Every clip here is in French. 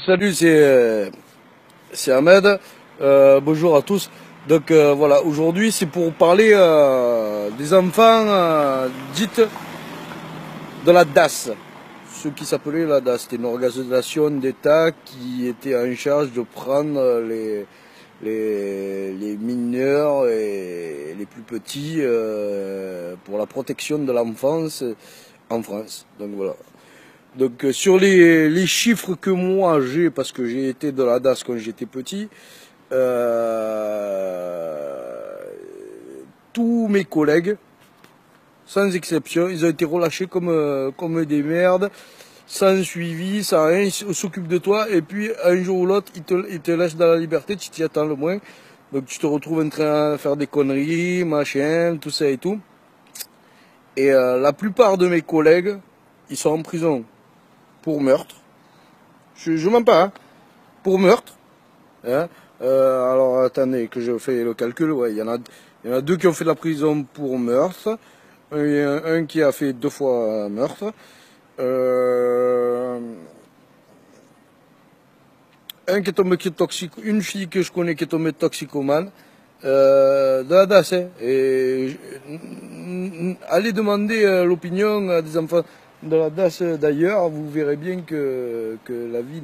Salut, c'est Ahmed. Bonjour à tous. Donc voilà, aujourd'hui c'est pour parler des enfants dites de la DAS. Ce qui s'appelait la DAS, c'était une organisation d'État qui était en charge de prendre les mineurs et les plus petits pour la protection de l'enfance en France. Donc voilà. Donc sur les chiffres que moi j'ai, parce que j'ai été de la DAS quand j'étais petit, tous mes collègues, sans exception, ils ont été relâchés comme des merdes, sans suivi, sans rien, ils s'occupent de toi, et puis un jour ou l'autre, ils te laissent dans la liberté, tu t'y attends le moins, donc tu te retrouves en train de faire des conneries, machin, tout ça et tout. Et la plupart de mes collègues, ils sont en prison pour meurtre. Je mens pas, hein, pour meurtre. Hein. Alors attendez que je fais le calcul. Ouais, il y en a deux qui ont fait de la prison pour meurtre. Il y en a un qui a fait 2 fois meurtre. Un qui est tombé toxique, une fille que je connais qui est tombée toxicomane. De la DAS. Hein. Et allez demander l'opinion à des enfants de la DAS d'ailleurs, vous verrez bien que la vie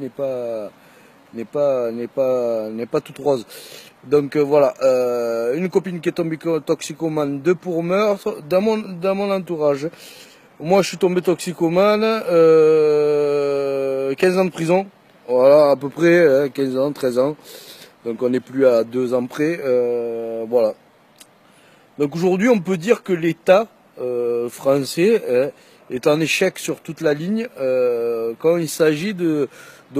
n'est pas toute rose. Donc voilà, une copine qui est tombée toxicomane, 2 pour meurtre, dans mon entourage. Moi je suis tombé toxicomane, 15 ans de prison, voilà à peu près, hein, 15 ans, 13 ans. Donc on n'est plus à 2 ans près, voilà. Donc aujourd'hui on peut dire que l'État français est en échec sur toute la ligne quand il s'agit de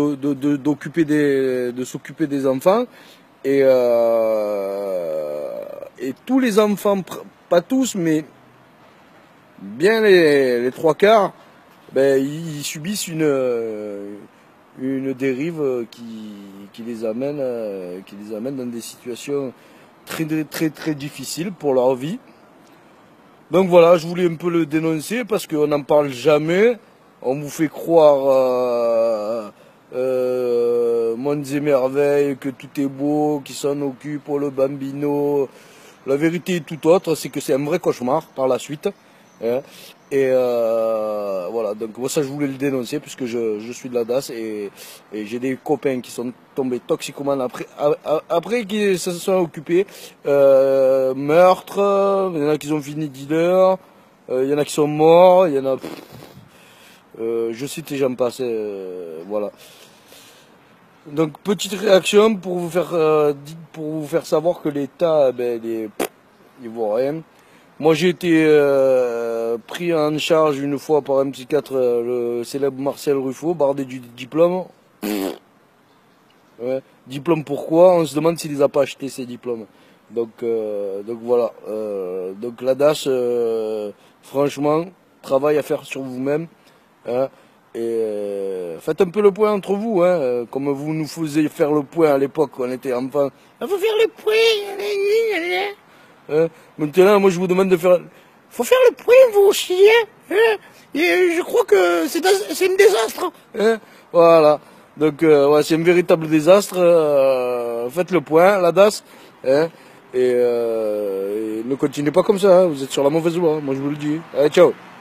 s'occuper des enfants et tous les enfants, pas tous mais bien les 3 quarts, ben, ils subissent une dérive qui les amène dans des situations très difficiles pour leur vie. Donc voilà, je voulais un peu le dénoncer parce qu'on n'en parle jamais. On vous fait croire mondes et merveilles, que tout est beau, qu'ils s'en occupent pour le bambino. La vérité est tout autre, c'est que c'est un vrai cauchemar par la suite. Hein. Et voilà, donc moi ça je voulais le dénoncer puisque je suis de la DAS et j'ai des copains qui sont tombés toxicomanes après qu'ils se sont occupés. Meurtre, il y en a qui ont fini dealer, il y en a qui sont morts, il y en a... je cite et j'en passe, voilà. Donc petite réaction pour vous faire savoir que l'État, ben, il vaut rien. Moi j'ai été pris en charge une fois par un psychiatre, le célèbre Marcel Ruffo, bardé du diplôme. Ouais. Diplôme pourquoi? On se demande s'il les a pas achetés ces diplômes. Donc voilà. Donc la DAS, franchement, travail à faire sur vous-même. Hein, et faites un peu le point entre vous, hein, comme vous nous faisiez faire le point à l'époque quand on était enfant. Il faut faire le point. Hein, maintenant, moi je vous demande de faire. Faut faire le point vous aussi, hein, et je crois que c'est un désastre. Hein, voilà. Donc ouais, c'est un véritable désastre. Faites le point, la DAS. Hein, et ne continuez pas comme ça. Hein, vous êtes sur la mauvaise voie. Moi je vous le dis. Allez, ciao.